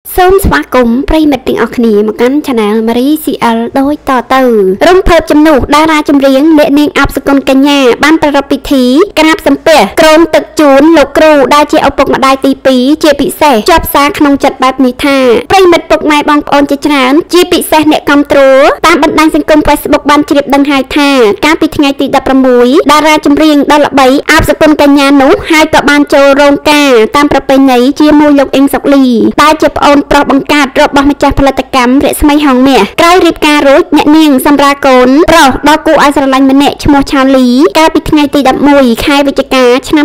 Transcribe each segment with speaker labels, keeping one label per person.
Speaker 1: សូមស្វាគមន៍ប្រិយមិត្តទាំងអស់គ្នាមកកាន់ Channel Marie CL ដូចតទៅរំភើបជំនួសតារាចម្រៀងអ្នកនាងអបសុគន្ធកញ្ញាបានប្រារព្ធពិធីក្រាបសំពះក្រុមទឹកជូនលោកគ្រូដែលជាឪពុកម្ដាយទី2ជាពិសេសជាប់សារក្នុងចិត្តបែបនេះថាប្រិយមិត្តពុកម៉ែបងប្អូនជាច្រើនជាពិសេសអ្នកគាំទ្រតាមបណ្ដាញសង្គម Facebook បានជ្រាបដឹងហើយថាកាលពីថ្ងៃទី16តារាចម្រៀងដ៏ល្បីអបសុគន្ធកញ្ញានោះហើយក៏បានចូលរោងការតាមប្រពៃណីជាមួយលោកអ៊ីងសុកលីដែលជាប្អូនប្រុសបង្កើតរបស់ម្ចាស់ផលិតកម្មរស្មីហងមាសក្រោយរៀបការរួចអ្នកនាងសម្រាប់កូនប្រុសដ៏គួរឲ្យស្រឡាញ់ម្នាក់ឈ្មោះឆាលីកាលពីថ្ងៃទី11ខែវិច្ឆិកាឆ្នាំ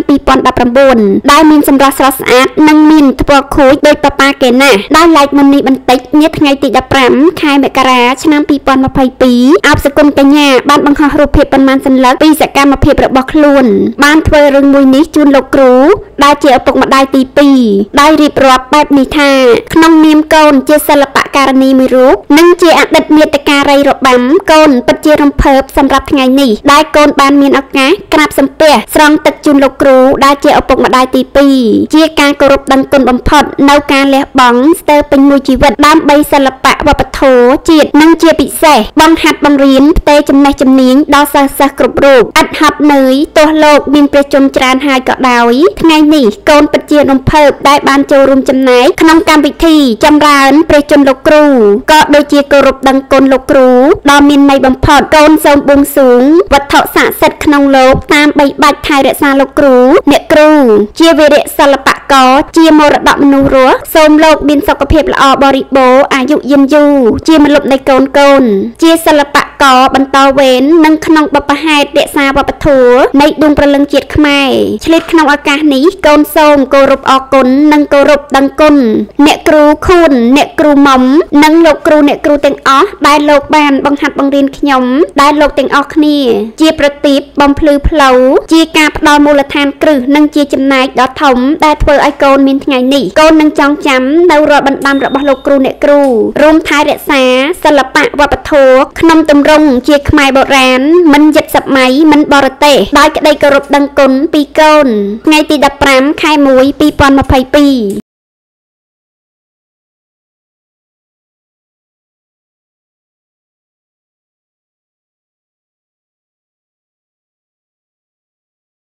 Speaker 1: 2019ដែលមានសម្រស់ស្រស់ស្អាតនិងមានថ្ពាល់ខូចដោយប៉ាប៉ាគេណាស់ដោយឡែកមុននេះបន្តិចនាថ្ងៃទី15ខែមករាឆ្នាំ2022អបសុគន្ធកញ្ញាបានបង្ហោះរូបភាពប៉ុន្មានសន្លឹកពីសកម្មភាពរបស់ខ្លួនបានធ្វើរឿងមួយនេះជូនលោកគ្រូដែលជាឪពុកម្ដាយទី2ដោយរៀបរាប់បែបនេះថាក្នុងនាមកូនជាសិល្បករនីមួយរូបនិងជាអតីតមាតិការីរបាំកូនពិតជារំភើបសម្រាប់ថ្ងៃនេះដែលកូនបានមានឱកាសក្រាបសំពះស្រង់ទឹកជូនលោកគ្រូដែលជាឪពុកម្ដាយទី2ជាការគោរពដឹងគុណបំផុតនៅការលះបង់ស្ទើរពេញមួយជីវិតដើម្បីសិល្បៈវប្បធម៌ជាតិនិងជាពិសេសបង្ហាត់បង្រៀនផ្ទេរចំណេះជំនាញដល់សិស្សគ្រប់រូបឥតហត់នឿយទោះលោកមានព្រះជន្មច្រើនហើយក៏ដោយថ្ងៃនេះកូនពិតជារំភើបដែលបានចូលរួមចំណែកក្នុងកម្មវិធីចម្រើនព្រះជន្មលោកគ្រូក៏ដូចជាគោរពដឹងគុណលោកគ្រូដ៏មានន័យបំផុតកូនសូមបួងសួងវត្ថុស័ក្តិសិទ្ធិក្នុងលោកតាមបីបាច់ថែរក្សាលោកគ្រូអ្នកគ្រូជាវីរៈសិល្បករជាមរតកមនុស្សរស់សូមលោកមានសុខភាពល្អបរិបូរណ៍អាយុយឺនយូរជាម្លប់នៃកូនជាសិល្បករបន្តវេននិងក្នុងបបហេតុរក្សាវប្បធម៌នៃដួងព្រលឹងជាតិខ្មែរឆ្លៀតក្នុងឱកាសនេះកូនសូមគោរពអរគុណនិងគោរពដឹងគុណអ្នកគ្រូខួនអ្នកគ្រូមុំនិងលោកគ្រូអ្នកគ្រូទាំងអស់ដែលលោកបានបង្ហាត់បង្រៀនខ្ញុំដែលលោកទាំងអស់គ្នាជាប្រទីបបំភ្លឺផ្លូវជាការផ្ដល់មូលដ្ឋានគ្រឹះនិងជាចំណែកដ៏ធំដែលធ្វើឲ្យកូនមានថ្ងៃនេះកូននឹងចងចាំនៅរាល់បណ្ដាំរបស់លោកគ្រូអ្នកគ្រូរួមថែរក្សាសិល្បៈវប្បធម៌ក្នុងទម្រង់ជាខ្មែរបុរាណមិនយិតសម័យមិនបរទេសដោយក្តីគោរពដឹងគុណពីកូនថ្ងៃទី15ខែ1 2022